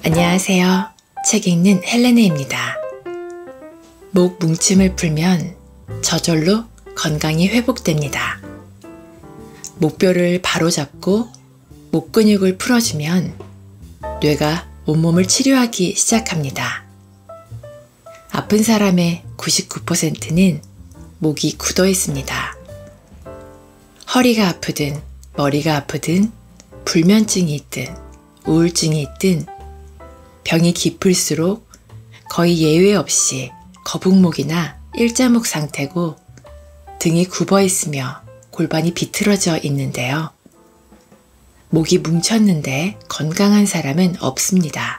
안녕하세요. 책 읽는 헬레네입니다. 목 뭉침을 풀면 저절로 건강이 회복됩니다. 목뼈를 바로잡고 목 근육을 풀어주면 뇌가 온몸을 치료하기 시작합니다. 아픈 사람의 99%는 목이 굳어 있습니다. 허리가 아프든 머리가 아프든 불면증이 있든 우울증이 있든 병이 깊을수록 거의 예외 없이 거북목이나 일자목 상태고 등이 굽어 있으며 골반이 비틀어져 있는데요. 목이 뭉쳤는데 건강한 사람은 없습니다.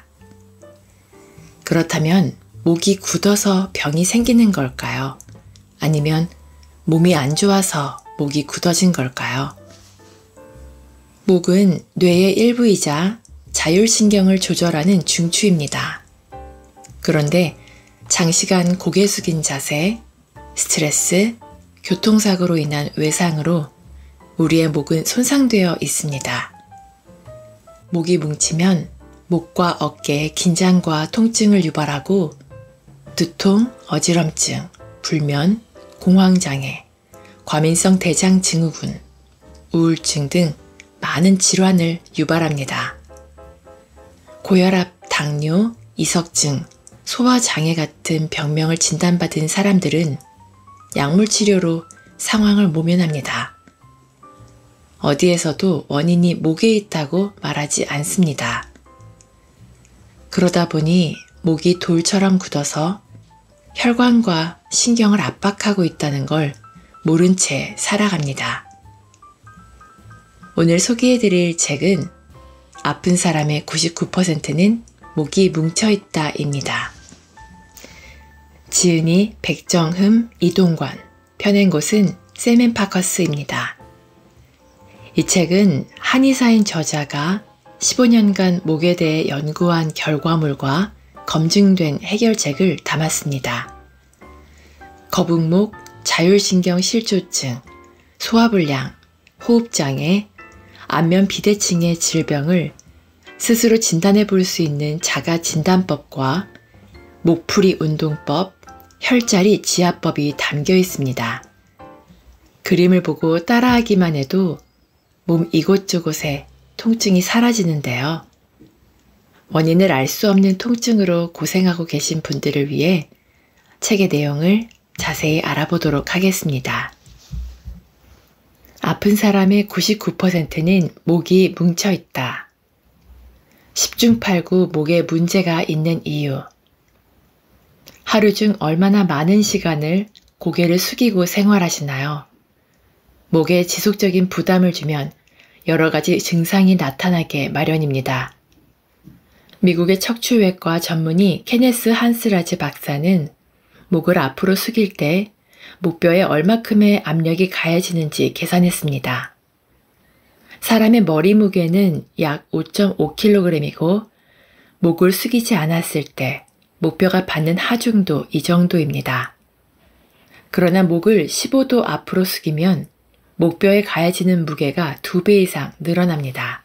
그렇다면 목이 굳어서 병이 생기는 걸까요? 아니면 몸이 안 좋아서 목이 굳어진 걸까요? 목은 뇌의 일부이자 자율신경을 조절하는 중추입니다. 그런데 장시간 고개 숙인 자세, 스트레스, 교통사고로 인한 외상으로 우리의 목은 손상되어 있습니다. 목이 뭉치면 목과 어깨에 긴장과 통증을 유발하고 두통, 어지럼증, 불면, 공황장애, 과민성 대장 증후군, 우울증 등 많은 질환을 유발합니다. 고혈압, 당뇨, 이석증, 소화장애 같은 병명을 진단받은 사람들은 약물치료로 상황을 모면합니다. 어디에서도 원인이 목에 있다고 말하지 않습니다. 그러다 보니 목이 돌처럼 굳어서 혈관과 신경을 압박하고 있다는 걸 모른 채 살아갑니다. 오늘 소개해드릴 책은 아픈 사람의 99%는 목이 뭉쳐있다 입니다. 지은이, 백정흠, 이동관, 펴낸 곳은 샘앤파커스입니다. 이 책은 한의사인 저자가 15년간 목에 대해 연구한 결과물과 검증된 해결책을 담았습니다. 거북목, 자율신경 실조증, 소화불량, 호흡장애, 안면 비대칭의 질병을 스스로 진단해 볼 수 있는 자가진단법과 목풀이 운동법, 혈자리 지압법이 담겨 있습니다. 그림을 보고 따라하기만 해도 몸 이곳저곳에 통증이 사라지는데요. 원인을 알 수 없는 통증으로 고생하고 계신 분들을 위해 책의 내용을 자세히 알아보도록 하겠습니다. 아픈 사람의 99%는 목이 뭉쳐있다. 10중 8구 목에 문제가 있는 이유. 하루 중 얼마나 많은 시간을 고개를 숙이고 생활하시나요? 목에 지속적인 부담을 주면 여러 가지 증상이 나타나게 마련입니다. 미국의 척추외과 전문의 케네스 한스라즈 박사는 목을 앞으로 숙일 때 목뼈에 얼마큼의 압력이 가해지는지 계산했습니다. 사람의 머리 무게는 약 5.5kg이고 목을 숙이지 않았을 때 목뼈가 받는 하중도 이 정도입니다. 그러나 목을 15도 앞으로 숙이면 목뼈에 가해지는 무게가 2배 이상 늘어납니다.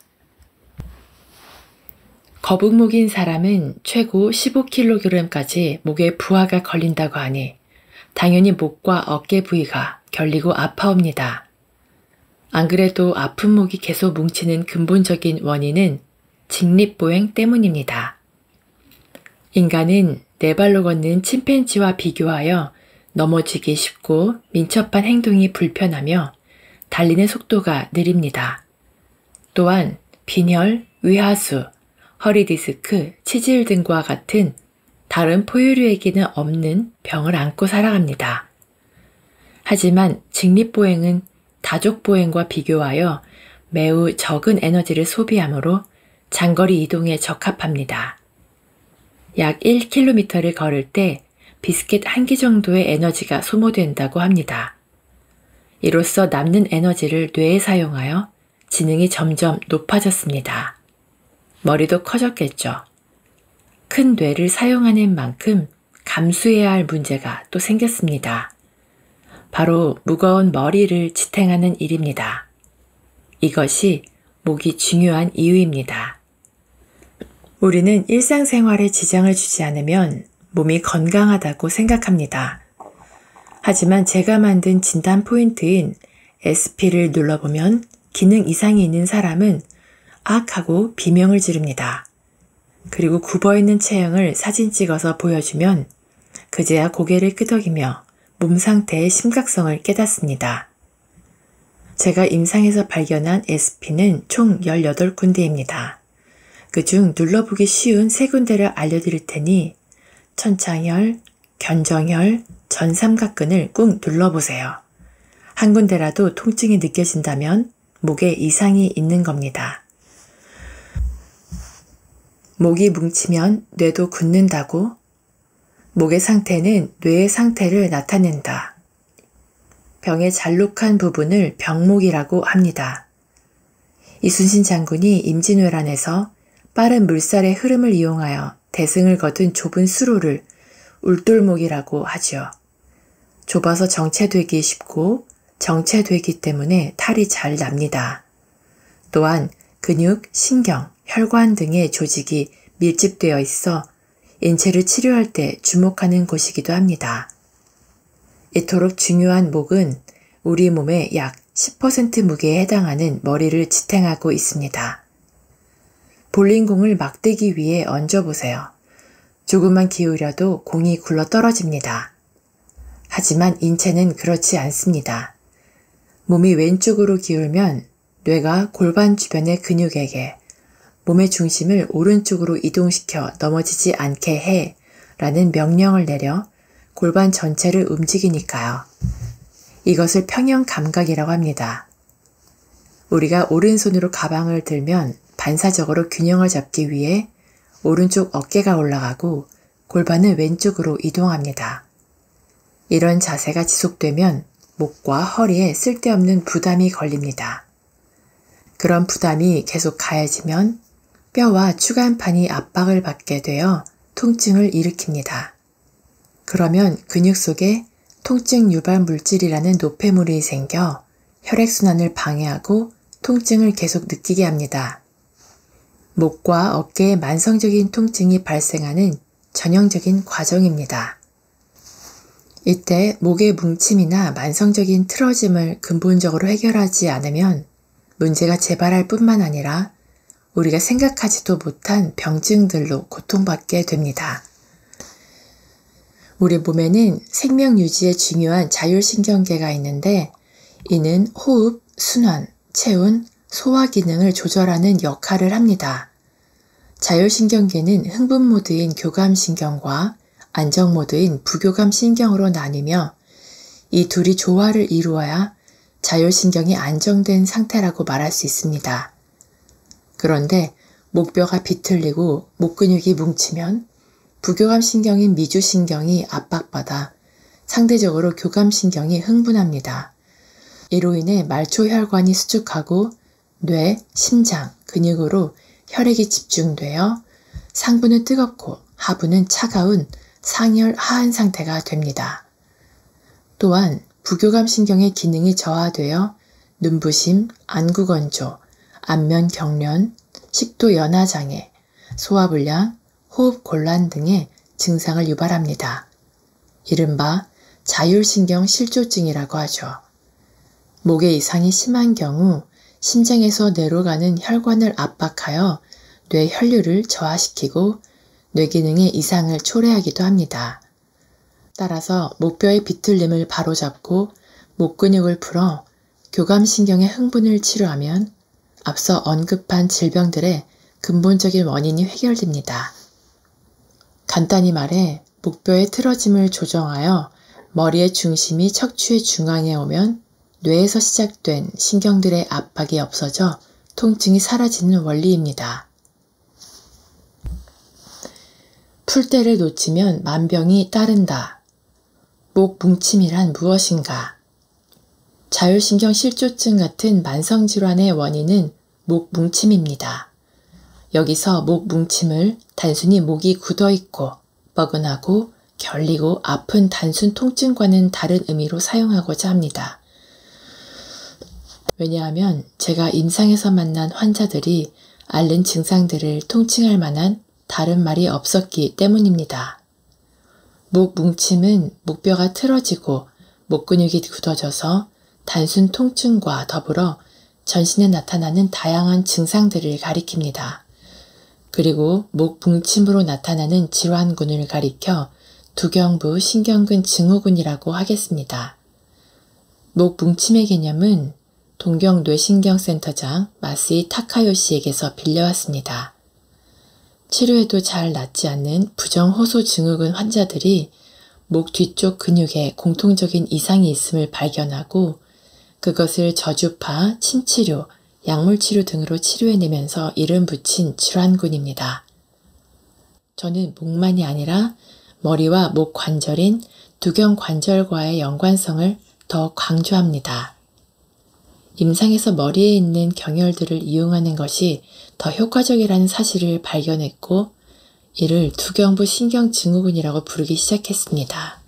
거북목인 사람은 최고 15kg까지 목에 부하가 걸린다고 하니 당연히 목과 어깨 부위가 결리고 아파옵니다. 안 그래도 아픈 목이 계속 뭉치는 근본적인 원인은 직립보행 때문입니다. 인간은 네 발로 걷는 침팬지와 비교하여 넘어지기 쉽고 민첩한 행동이 불편하며 달리는 속도가 느립니다. 또한 빈혈, 외하수, 허리디스크, 치질 등과 같은 다른 포유류에게는 없는 병을 안고 살아갑니다. 하지만 직립보행은 다족보행과 비교하여 매우 적은 에너지를 소비하므로 장거리 이동에 적합합니다. 약 1km를 걸을 때 비스켓 한 개 정도의 에너지가 소모된다고 합니다. 이로써 남는 에너지를 뇌에 사용하여 지능이 점점 높아졌습니다. 머리도 커졌겠죠. 큰 뇌를 사용하는 만큼 감수해야 할 문제가 또 생겼습니다. 바로 무거운 머리를 지탱하는 일입니다. 이것이 목이 중요한 이유입니다. 우리는 일상생활에 지장을 주지 않으면 몸이 건강하다고 생각합니다. 하지만 제가 만든 진단 포인트인 SP를 눌러보면 기능 이상이 있는 사람은 악 하고 비명을 지릅니다. 그리고 굽어있는 체형을 사진 찍어서 보여주면 그제야 고개를 끄덕이며 몸 상태의 심각성을 깨닫습니다. 제가 임상에서 발견한 SP는 총 18군데입니다. 그중 눌러보기 쉬운 3군데를 알려드릴 테니 천창혈, 견정혈, 전삼각근을 꾹 눌러보세요. 한 군데라도 통증이 느껴진다면 목에 이상이 있는 겁니다. 목이 뭉치면 뇌도 굳는다고? 목의 상태는 뇌의 상태를 나타낸다. 병의 잘록한 부분을 병목이라고 합니다. 이순신 장군이 임진왜란에서 빠른 물살의 흐름을 이용하여 대승을 거둔 좁은 수로를 울돌목이라고 하죠. 좁아서 정체되기 쉽고 정체되기 때문에 탈이 잘 납니다. 또한 근육, 신경, 혈관 등의 조직이 밀집되어 있어 인체를 치료할 때 주목하는 곳이기도 합니다. 이토록 중요한 목은 우리 몸의 약 10% 무게에 해당하는 머리를 지탱하고 있습니다. 볼링공을 막대기 위에 얹어보세요. 조금만 기울여도 공이 굴러 떨어집니다. 하지만 인체는 그렇지 않습니다. 몸이 왼쪽으로 기울면 뇌가 골반 주변의 근육에게 몸의 중심을 오른쪽으로 이동시켜 넘어지지 않게 해 라는 명령을 내려 골반 전체를 움직이니까요. 이것을 평형 감각이라고 합니다. 우리가 오른손으로 가방을 들면 반사적으로 균형을 잡기 위해 오른쪽 어깨가 올라가고 골반은 왼쪽으로 이동합니다. 이런 자세가 지속되면 목과 허리에 쓸데없는 부담이 걸립니다. 그런 부담이 계속 가해지면 뼈와 추간판이 압박을 받게 되어 통증을 일으킵니다. 그러면 근육 속에 통증 유발 물질이라는 노폐물이 생겨 혈액순환을 방해하고 통증을 계속 느끼게 합니다. 목과 어깨에 만성적인 통증이 발생하는 전형적인 과정입니다. 이때 목의 뭉침이나 만성적인 틀어짐을 근본적으로 해결하지 않으면 문제가 재발할 뿐만 아니라 우리가 생각하지도 못한 병증들로 고통받게 됩니다. 우리 몸에는 생명 유지에 중요한 자율신경계가 있는데 이는 호흡, 순환, 체온, 소화 기능을 조절하는 역할을 합니다. 자율신경계는 흥분 모드인 교감신경과 안정 모드인 부교감신경으로 나뉘며 이 둘이 조화를 이루어야 자율신경이 안정된 상태라고 말할 수 있습니다. 그런데 목뼈가 비틀리고 목근육이 뭉치면 부교감신경인 미주신경이 압박받아 상대적으로 교감신경이 흥분합니다. 이로 인해 말초혈관이 수축하고 뇌, 심장, 근육으로 혈액이 집중되어 상부는 뜨겁고 하부는 차가운 상열 하한 상태가 됩니다. 또한 부교감신경의 기능이 저하되어 눈부심, 안구건조, 안면경련, 식도 연화장애, 소화불량, 호흡곤란 등의 증상을 유발합니다. 이른바 자율신경 실조증이라고 하죠. 목의 이상이 심한 경우 심장에서 뇌로 가는 혈관을 압박하여 뇌 혈류를 저하시키고 뇌 기능의 이상을 초래하기도 합니다. 따라서 목뼈의 비틀림을 바로잡고 목 근육을 풀어 교감신경의 흥분을 치료하면 앞서 언급한 질병들의 근본적인 원인이 해결됩니다. 간단히 말해 목뼈의 틀어짐을 조정하여 머리의 중심이 척추의 중앙에 오면 뇌에서 시작된 신경들의 압박이 없어져 통증이 사라지는 원리입니다. 풀대를 놓치면 만병이 따른다. 목 뭉침이란 무엇인가? 자율신경 실조증 같은 만성질환의 원인은 목 뭉침입니다. 여기서 목 뭉침을 단순히 목이 굳어있고 뻐근하고 결리고 아픈 단순 통증과는 다른 의미로 사용하고자 합니다. 왜냐하면 제가 임상에서 만난 환자들이 앓는 증상들을 통칭할 만한 다른 말이 없었기 때문입니다. 목 뭉침은 목뼈가 틀어지고 목 근육이 굳어져서 단순 통증과 더불어 전신에 나타나는 다양한 증상들을 가리킵니다. 그리고 목 뭉침으로 나타나는 질환군을 가리켜 두경부 신경근 증후군이라고 하겠습니다. 목 뭉침의 개념은 동경 뇌신경센터장 마쓰이 타카요시에게서 빌려왔습니다. 치료해도 잘 낫지 않는 부정호소 증후군 환자들이 목 뒤쪽 근육에 공통적인 이상이 있음을 발견하고 그것을 저주파, 침치료, 약물치료 등으로 치료해내면서 이름 붙인 질환군입니다. 저는 목만이 아니라 머리와 목 관절인 두경관절과의 연관성을 더 강조합니다. 임상에서 머리에 있는 경혈들을 이용하는 것이 더 효과적이라는 사실을 발견했고 이를 두경부 신경증후군이라고 부르기 시작했습니다.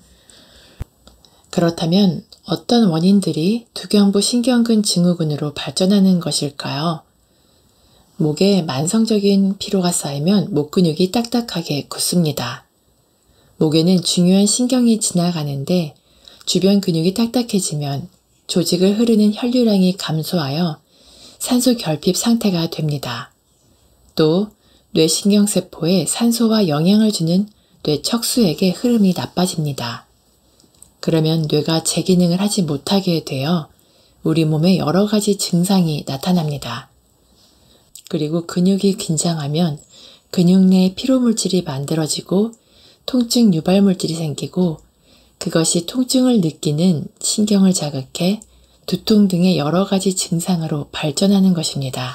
그렇다면 어떤 원인들이 두경부 신경근 증후군으로 발전하는 것일까요? 목에 만성적인 피로가 쌓이면 목 근육이 딱딱하게 굳습니다. 목에는 중요한 신경이 지나가는데 주변 근육이 딱딱해지면 조직을 흐르는 혈류량이 감소하여 산소 결핍 상태가 됩니다. 또 뇌신경세포에 산소와 영양을 주는 뇌척수액의 흐름이 나빠집니다. 그러면 뇌가 제 기능을 하지 못하게 되어 우리 몸에 여러 가지 증상이 나타납니다. 그리고 근육이 긴장하면 근육 내에 피로물질이 만들어지고 통증 유발물질이 생기고 그것이 통증을 느끼는 신경을 자극해 두통 등의 여러 가지 증상으로 발전하는 것입니다.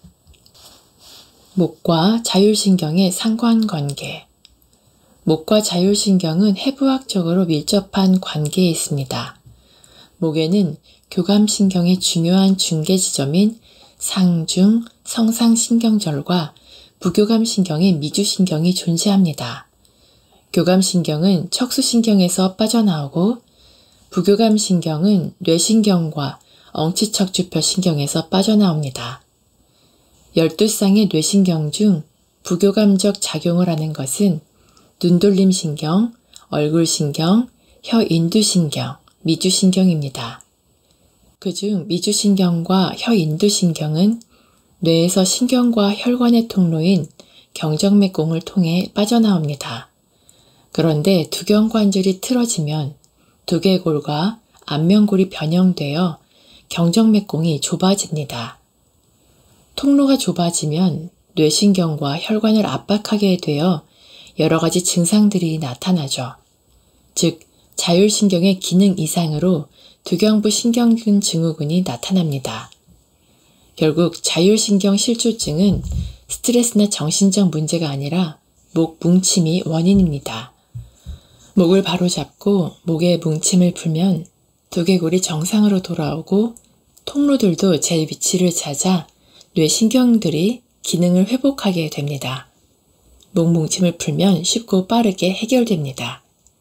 목과 자율신경의 상관관계. 목과 자율신경은 해부학적으로 밀접한 관계에 있습니다. 목에는 교감신경의 중요한 중계 지점인 상중, 성상신경절과 부교감신경인 미주신경이 존재합니다. 교감신경은 척수신경에서 빠져나오고 부교감신경은 뇌신경과 엉치척추뼈신경에서 빠져나옵니다. 12쌍의 뇌신경 중 부교감적 작용을 하는 것은 눈돌림신경, 얼굴신경, 혀인두신경, 미주신경입니다. 그중 미주신경과 혀인두신경은 뇌에서 신경과 혈관의 통로인 경정맥공을 통해 빠져나옵니다. 그런데 두경관절이 틀어지면 두개골과 안면골이 변형되어 경정맥공이 좁아집니다. 통로가 좁아지면 뇌신경과 혈관을 압박하게 되어 여러 가지 증상들이 나타나죠. 즉, 자율신경의 기능 이상으로 두경부 신경근 증후군이 나타납니다. 결국 자율신경 실조증은 스트레스나 정신적 문제가 아니라 목 뭉침이 원인입니다. 목을 바로잡고 목의 뭉침을 풀면 두개골이 정상으로 돌아오고 통로들도 제 위치를 찾아 뇌신경들이 기능을 회복하게 됩니다. 목 뭉침을 풀면 쉽고 빠르게 해결됩니다.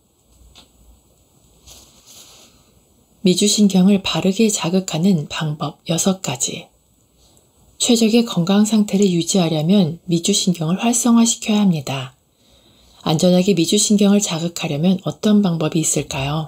미주신경을 바르게 자극하는 방법 6가지. 최적의 건강 상태를 유지하려면 미주신경을 활성화시켜야 합니다. 안전하게 미주신경을 자극하려면 어떤 방법이 있을까요?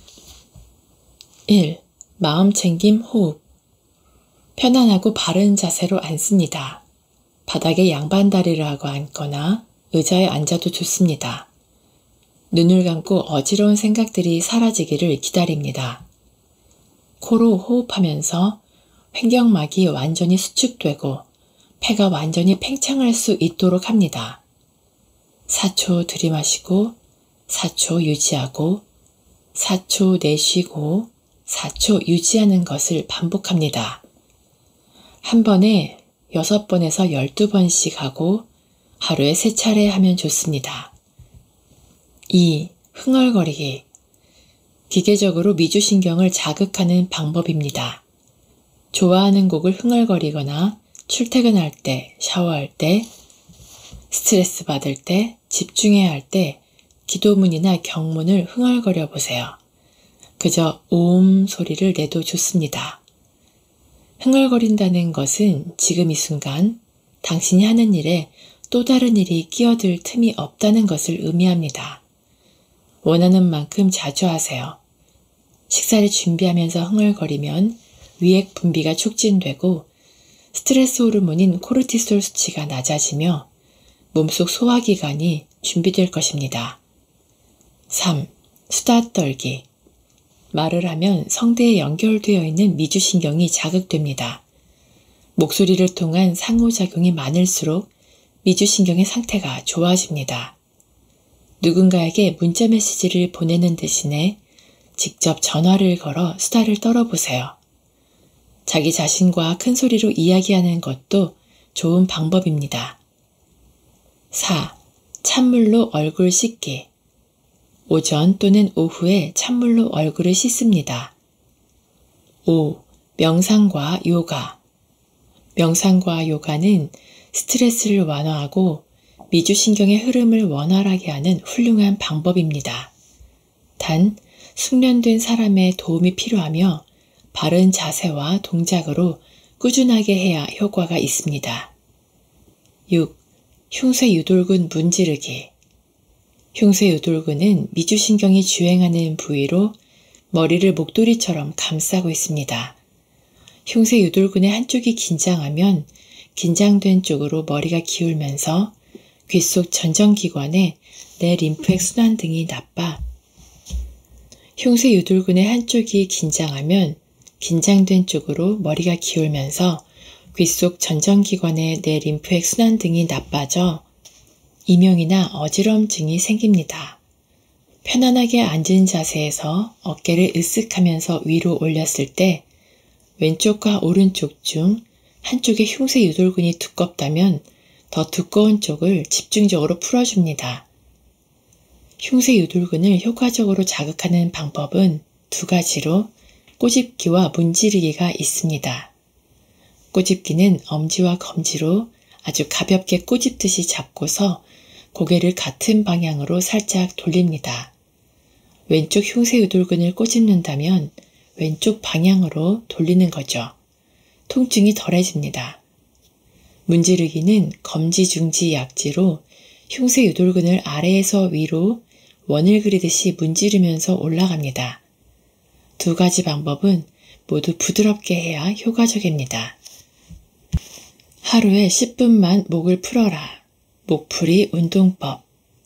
1. 마음챙김 호흡. 편안하고 바른 자세로 앉습니다. 바닥에 양반다리를 하고 앉거나 의자에 앉아도 좋습니다. 눈을 감고 어지러운 생각들이 사라지기를 기다립니다. 코로 호흡하면서 횡격막이 완전히 수축되고 폐가 완전히 팽창할 수 있도록 합니다. 4초 들이마시고 4초 유지하고 4초 내쉬고 4초 유지하는 것을 반복합니다. 한 번에 6번에서 12번씩 하고 하루에 3차례 하면 좋습니다. 2. 흥얼거리기. 기계적으로 미주신경을 자극하는 방법입니다. 좋아하는 곡을 흥얼거리거나 출퇴근할 때, 샤워할 때, 스트레스 받을 때, 집중해야 할 때 기도문이나 경문을 흥얼거려 보세요. 그저 옴 소리를 내도 좋습니다. 흥얼거린다는 것은 지금 이 순간 당신이 하는 일에 또 다른 일이 끼어들 틈이 없다는 것을 의미합니다. 원하는 만큼 자주 하세요. 식사를 준비하면서 흥얼거리면 위액 분비가 촉진되고 스트레스 호르몬인 코르티솔 수치가 낮아지며 몸속 소화기관이 준비될 것입니다. 3. 수다 떨기. 말을 하면 성대에 연결되어 있는 미주신경이 자극됩니다. 목소리를 통한 상호작용이 많을수록 미주신경의 상태가 좋아집니다. 누군가에게 문자 메시지를 보내는 대신에 직접 전화를 걸어 수다를 떨어보세요. 자기 자신과 큰 소리로 이야기하는 것도 좋은 방법입니다. 4. 찬물로 얼굴 씻기. 오전 또는 오후에 찬물로 얼굴을 씻습니다. 5. 명상과 요가. 명상과 요가는 스트레스를 완화하고 미주신경의 흐름을 원활하게 하는 훌륭한 방법입니다. 단, 숙련된 사람의 도움이 필요하며 바른 자세와 동작으로 꾸준하게 해야 효과가 있습니다. 6. 흉쇄 유돌근 문지르기. 흉쇄 유돌근은 미주신경이 주행하는 부위로 머리를 목도리처럼 감싸고 있습니다. 흉쇄 유돌근의 한쪽이 긴장하면 긴장된 쪽으로 머리가 기울면서 귓속 전정기관에 내 림프액 순환 등이 나빠 흉쇄 유돌근의 한쪽이 긴장하면 긴장된 쪽으로 머리가 기울면서 귓속 전정기관에 내 림프액 순환 등이 나빠져 이명이나 어지럼증이 생깁니다. 편안하게 앉은 자세에서 어깨를 으쓱하면서 위로 올렸을 때 왼쪽과 오른쪽 중 한쪽의 흉쇄 유돌근이 두껍다면 더 두꺼운 쪽을 집중적으로 풀어줍니다. 흉쇄 유돌근을 효과적으로 자극하는 방법은 두 가지로 꼬집기와 문지르기가 있습니다. 꼬집기는 엄지와 검지로 아주 가볍게 꼬집듯이 잡고서 고개를 같은 방향으로 살짝 돌립니다. 왼쪽 흉쇄 유돌근을 꼬집는다면 왼쪽 방향으로 돌리는 거죠. 통증이 덜해집니다. 문지르기는 검지, 중지, 약지로 흉쇄 유돌근을 아래에서 위로 원을 그리듯이 문지르면서 올라갑니다. 두 가지 방법은 모두 부드럽게 해야 효과적입니다. 하루에 10분만 목을 풀어라. 목풀이 운동법.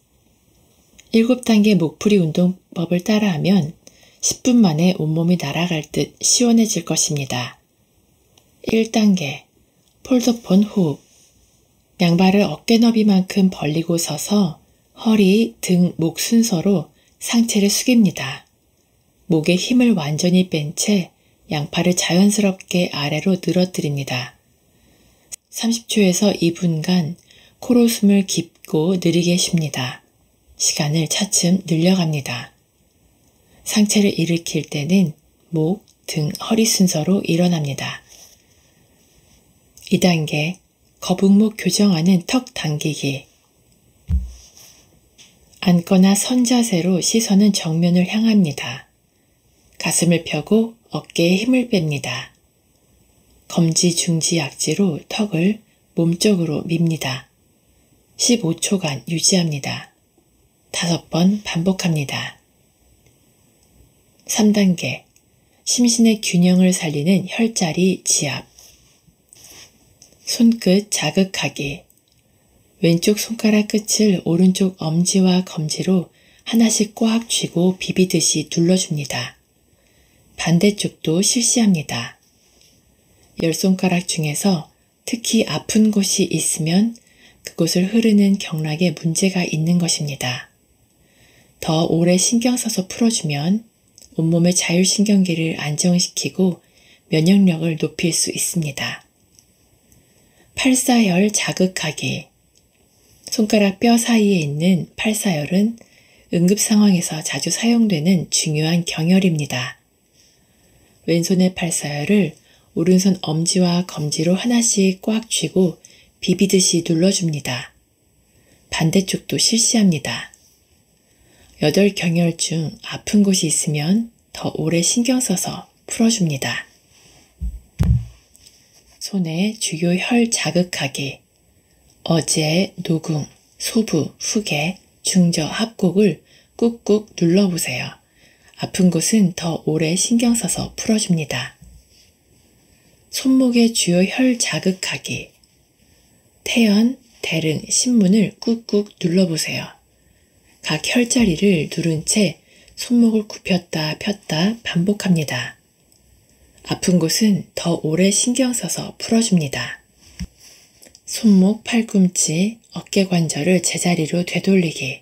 7단계 목풀이 운동법을 따라하면 10분 만에 온몸이 날아갈 듯 시원해질 것입니다. 1단계 폴더폰 호흡. 양발을 어깨 너비만큼 벌리고 서서 허리, 등, 목 순서로 상체를 숙입니다. 목에 힘을 완전히 뺀 채 양팔을 자연스럽게 아래로 늘어뜨립니다. 30초에서 2분간 코로 숨을 깊고 느리게 쉽니다. 시간을 차츰 늘려갑니다. 상체를 일으킬 때는 목, 등, 허리 순서로 일어납니다. 2단계 거북목 교정하는 턱 당기기. 앉거나 선 자세로 시선은 정면을 향합니다. 가슴을 펴고 어깨에 힘을 뺍니다. 검지, 중지, 약지로 턱을 몸쪽으로 밉니다. 15초간 유지합니다. 5번 반복합니다. 3단계 심신의 균형을 살리는 혈자리 지압. 손끝 자극하기. 왼쪽 손가락 끝을 오른쪽 엄지와 검지로 하나씩 꽉 쥐고 비비듯이 눌러줍니다. 반대쪽도 실시합니다. 10손가락 중에서 특히 아픈 곳이 있으면 그곳을 흐르는 경락에 문제가 있는 것입니다. 더 오래 신경 써서 풀어주면 온몸의 자율신경계를 안정시키고 면역력을 높일 수 있습니다. 팔사혈 자극하기. 손가락 뼈 사이에 있는 팔사혈은 응급 상황에서 자주 사용되는 중요한 경혈입니다. 왼손의 팔사혈을 오른손 엄지와 검지로 하나씩 꽉 쥐고 비비듯이 눌러줍니다. 반대쪽도 실시합니다. 8경혈 중 아픈 곳이 있으면 더 오래 신경 써서 풀어줍니다. 손의 주요 혈 자극하기. 어제, 노궁, 소부, 후계, 중저, 합곡을 꾹꾹 눌러보세요. 아픈 곳은 더 오래 신경 써서 풀어줍니다. 손목의 주요 혈 자극하기. 태연, 대릉, 신문을 꾹꾹 눌러보세요. 각 혈자리를 누른 채 손목을 굽혔다 폈다 반복합니다. 아픈 곳은 더 오래 신경 써서 풀어줍니다. 손목, 팔꿈치, 어깨 관절을 제자리로 되돌리기.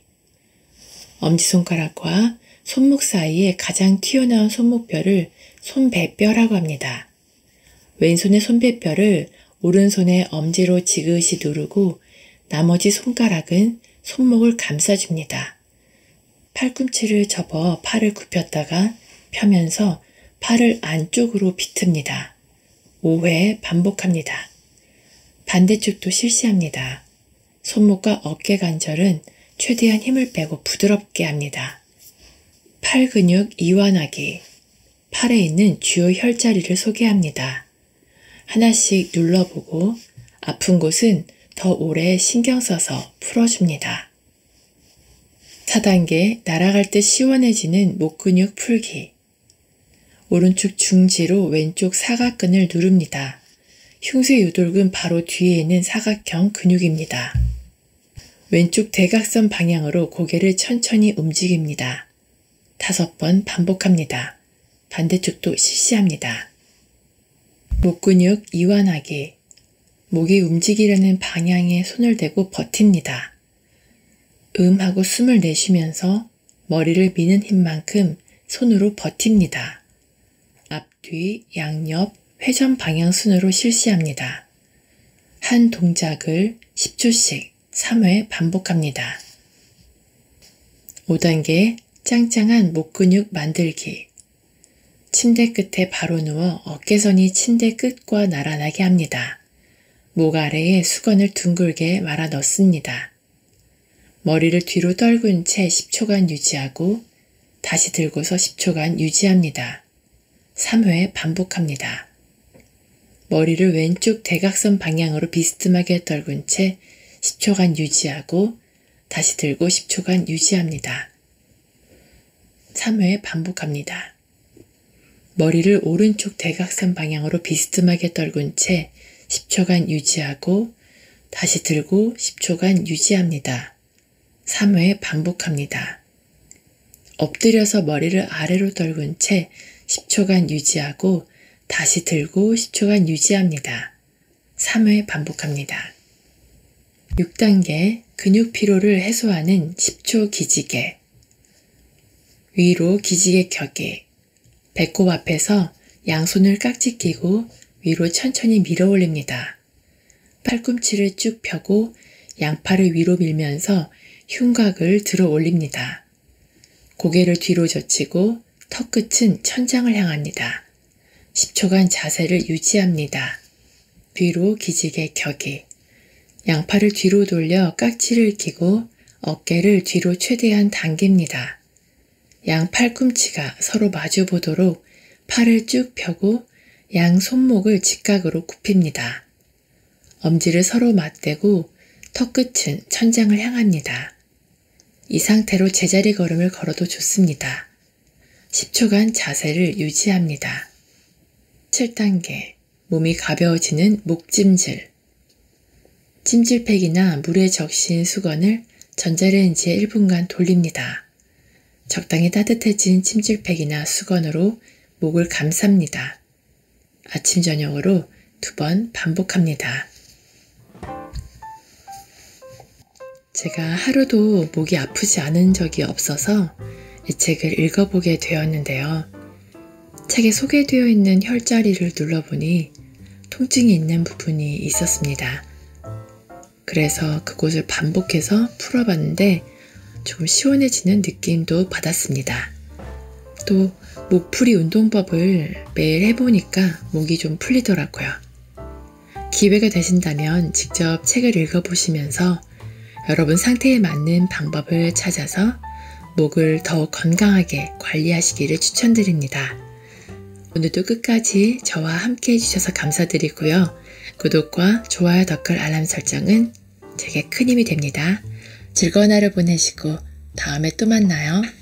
엄지손가락과 손목 사이에 가장 튀어나온 손목뼈를 손배뼈라고 합니다. 왼손의 손배뼈를 오른손의 엄지로 지그시 누르고 나머지 손가락은 손목을 감싸줍니다. 팔꿈치를 접어 팔을 굽혔다가 펴면서 팔을 안쪽으로 비틉니다. 5회 반복합니다. 반대쪽도 실시합니다. 손목과 어깨 관절은 최대한 힘을 빼고 부드럽게 합니다. 팔 근육 이완하기. 팔에 있는 주요 혈자리를 소개합니다. 하나씩 눌러보고 아픈 곳은 더 오래 신경 써서 풀어줍니다. 4단계 날아갈 때 시원해지는 목 근육 풀기. 오른쪽 중지로 왼쪽 사각근을 누릅니다. 흉쇄 유돌근 바로 뒤에 있는 사각형 근육입니다. 왼쪽 대각선 방향으로 고개를 천천히 움직입니다. 5번 반복합니다. 반대쪽도 실시합니다. 목 근육 이완하기. 목이 움직이려는 방향에 손을 대고 버팁니다. 하고 숨을 내쉬면서 머리를 미는 힘만큼 손으로 버팁니다. 앞뒤, 양옆, 회전 방향 순으로 실시합니다. 한 동작을 10초씩 3회 반복합니다. 5단계 짱짱한 목 근육 만들기. 침대 끝에 바로 누워 어깨선이 침대 끝과 나란하게 합니다. 목 아래에 수건을 둥글게 말아 넣습니다. 머리를 뒤로 떨군 채 10초간 유지하고 다시 들고서 10초간 유지합니다. 3회 반복합니다. 머리를 왼쪽 대각선 방향으로 비스듬하게 떨군 채 10초간 유지하고 다시 들고 10초간 유지합니다. 3회 반복합니다. 머리를 오른쪽 대각선 방향으로 비스듬하게 떨군 채 10초간 유지하고 다시 들고 10초간 유지합니다. 3회 반복합니다. 엎드려서 머리를 아래로 떨군 채 10초간 유지하고 다시 들고 10초간 유지합니다. 3회 반복합니다. 6단계 근육 피로를 해소하는 10초 기지개. 위로 기지개 켜기. 배꼽 앞에서 양손을 깍지 끼고 위로 천천히 밀어 올립니다. 팔꿈치를 쭉 펴고 양팔을 위로 밀면서 흉곽을 들어 올립니다. 고개를 뒤로 젖히고 턱끝은 천장을 향합니다. 10초간 자세를 유지합니다. 뒤로 기지개 켜기. 양팔을 뒤로 돌려 깍지를 끼고 어깨를 뒤로 최대한 당깁니다. 양 팔꿈치가 서로 마주 보도록 팔을 쭉 펴고 양 손목을 직각으로 굽힙니다. 엄지를 서로 맞대고 턱끝은 천장을 향합니다. 이 상태로 제자리 걸음을 걸어도 좋습니다. 10초간 자세를 유지합니다. 7단계 몸이 가벼워지는 목찜질. 찜질팩이나 물에 적신 수건을 전자레인지에 1분간 돌립니다. 적당히 따뜻해진 찜질팩이나 수건으로 목을 감쌉니다. 아침 저녁으로 2번 반복합니다. 제가 하루도 목이 아프지 않은 적이 없어서 이 책을 읽어보게 되었는데요. 책에 소개되어 있는 혈자리를 눌러보니 통증이 있는 부분이 있었습니다. 그래서 그곳을 반복해서 풀어봤는데 조금 시원해지는 느낌도 받았습니다. 또 목풀이 운동법을 매일 해보니까 목이 좀 풀리더라고요. 기회가 되신다면 직접 책을 읽어보시면서 여러분 상태에 맞는 방법을 찾아서 목을 더 건강하게 관리하시기를 추천드립니다. 오늘도 끝까지 저와 함께 해주셔서 감사드리고요. 구독과 좋아요, 댓글, 알람 설정은 제게 큰 힘이 됩니다. 즐거운 하루 보내시고 다음에 또 만나요.